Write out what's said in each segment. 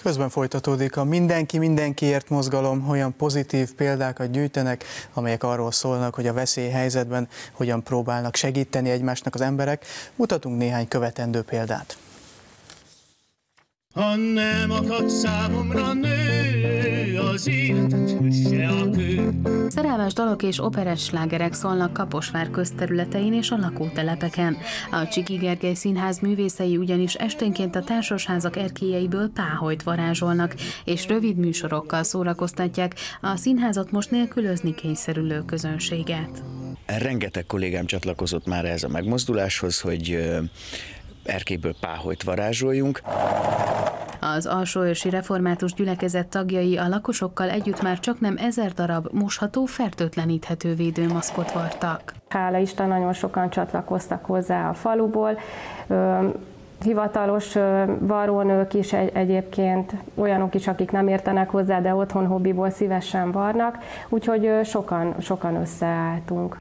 Közben folytatódik a Mindenki mindenkiért mozgalom, olyan pozitív példákat gyűjtenek, amelyek arról szólnak, hogy a veszélyhelyzetben hogyan próbálnak segíteni egymásnak az emberek. Mutatunk néhány követendő példát. Ha nem akad számomra nő, az életet üsse a kő. Szerelmes dalok és operes slágerek szólnak Kaposvár közterületein és a lakótelepeken. A Csiky Gergely Színház művészei ugyanis esténként a társasházak erkélyeiből páholyt varázsolnak, és rövid műsorokkal szórakoztatják a színházat most nélkülözni kényszerülő közönséget. Rengeteg kollégám csatlakozott már ehhez a megmozduláshoz, hogy erkélyből páholyt varázsoljunk. Az Alsóörsi Református Gyülekezet tagjai a lakosokkal együtt már csaknem 1000 darab mosható, fertőtleníthető védőmaszkot vartak. Hála Isten, nagyon sokan csatlakoztak hozzá a faluból. Hivatalos varrónők is egyébként, olyanok is, akik nem értenek hozzá, de otthon hobbiból szívesen varnak, úgyhogy sokan összeálltunk.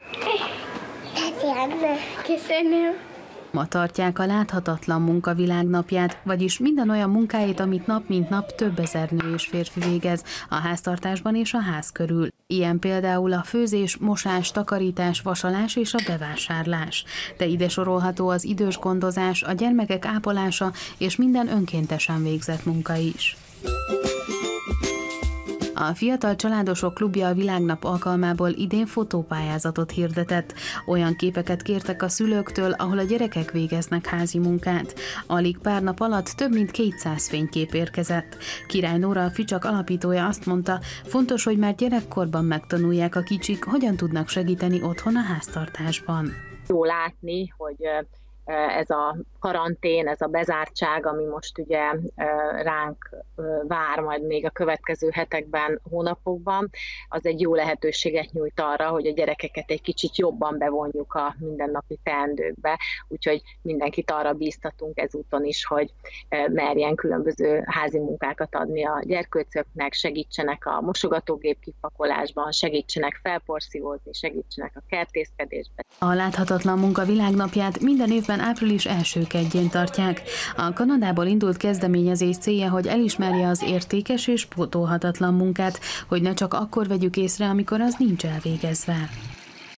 Köszönöm. Ma tartják a láthatatlan munka világnapját, vagyis minden olyan munkáit, amit nap mint nap több ezer nő és férfi végez a háztartásban és a ház körül. Ilyen például a főzés, mosás, takarítás, vasalás és a bevásárlás. De ide sorolható az idős gondozás, a gyermekek ápolása és minden önkéntesen végzett munka is. A Fiatal Családosok Klubja a Világnap alkalmából idén fotópályázatot hirdetett. Olyan képeket kértek a szülőktől, ahol a gyerekek végeznek házi munkát. Alig pár nap alatt több mint 200 fénykép érkezett. Király Nóra, a Ficsak alapítója azt mondta, fontos, hogy már gyerekkorban megtanulják a kicsik, hogyan tudnak segíteni otthon a háztartásban. Jó látni, hogy ez a karantén, ez a bezártság, ami most ugye ránk vár majd még a következő hetekben, hónapokban, az egy jó lehetőséget nyújt arra, hogy a gyerekeket egy kicsit jobban bevonjuk a mindennapi teendőkbe, úgyhogy mindenkit arra bíztatunk ezúton is, hogy merjen különböző házi munkákat adni a gyerkőcöknek, segítsenek a mosogatógép kipakolásban, segítsenek felporszívózni, segítsenek a kertészkedésben. A láthatatlan munka világnapját minden évben április első kedjén tartják. A Kanadából indult kezdeményezés célja, hogy elismerje az értékes és pótolhatatlan munkát, hogy ne csak akkor vegyük észre, amikor az nincs elvégezve.